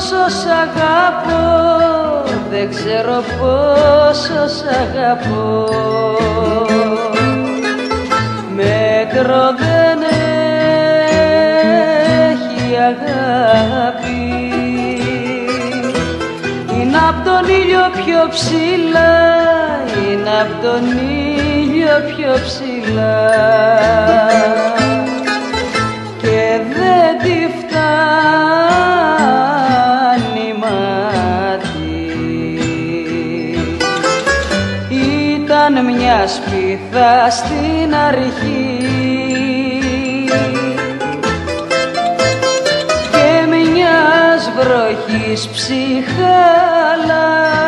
πόσο σ' αγαπώ, δεν ξέρω πόσο σ' αγαπώ. Μέτρο δεν έχει αγάπη, είναι απ' τον ήλιο πιο ψηλά, είναι απ' τον ήλιο πιο ψηλά και δεν τη φτάνει μάτι. Ήταν μια σπίθα στην αρχή και μιας βροχής ψυχάλα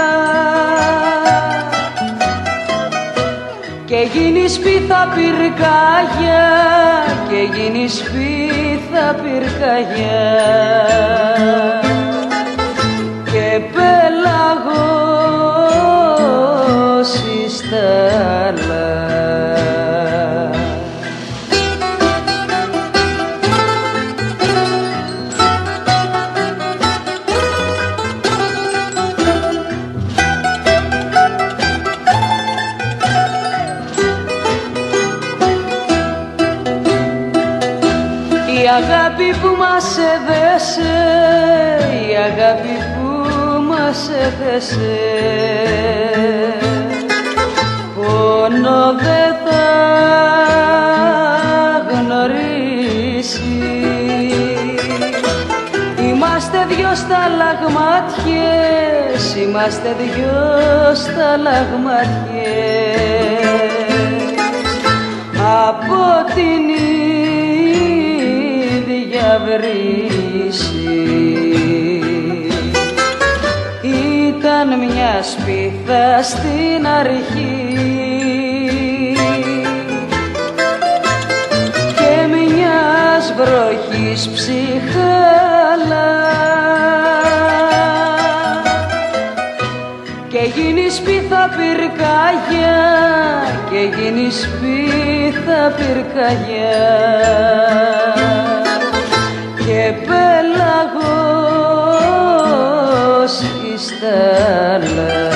και γίνει σπίθα πυρκαγιά, και γίνει σπίθα πυρκαγιά και πέλαγος η στάλα. Η αγάπη που μας έδεσε, η αγάπη που μας έδεσε, πόνο δεν θα γνωρίσει. Είμαστε δυο σταλαγμάτιες, είμαστε δυο σταλαγμάτιες από την βρύση. Ήταν μια σπίθα στην αρχή και μιας βροχής ψυχάλα και γίνει σπίθα πυρκαγιά, και γίνει σπίθα πυρκαγιά και πέλαγος η στάλα.